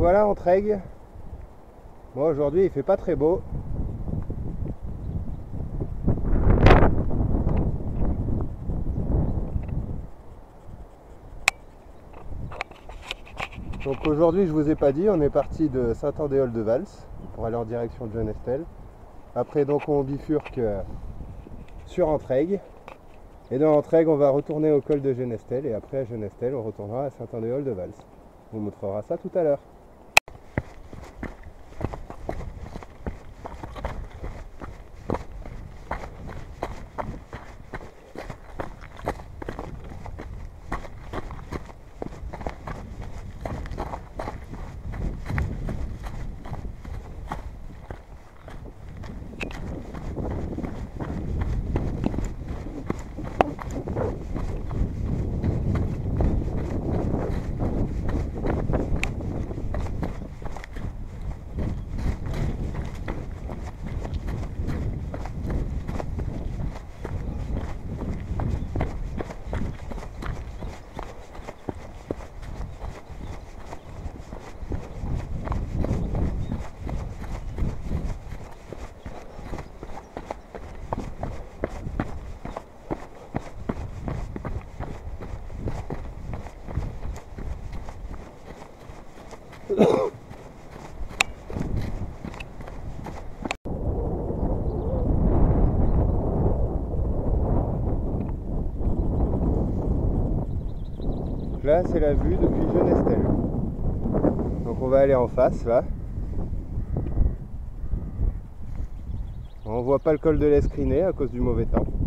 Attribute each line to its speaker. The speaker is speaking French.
Speaker 1: voilà Entraigues. Moi aujourd'hui il fait pas très beau. Donc aujourd'hui je vous ai pas dit, on est parti de Saint-Andéol-de-Vals pour aller en direction de Jeunestelle. Après donc on bifurque sur Entraigues. Et dans Entraigues on va retourner au col de Jeunestelle et après à Jeunestelle on retournera à Saint-Andéol-de-Vals. On vous montrera ça tout à l'heure. Là c'est la vue depuis Jeunestelle. Donc on va aller en face là. On voit pas le col de l'Escrinet à cause du mauvais temps.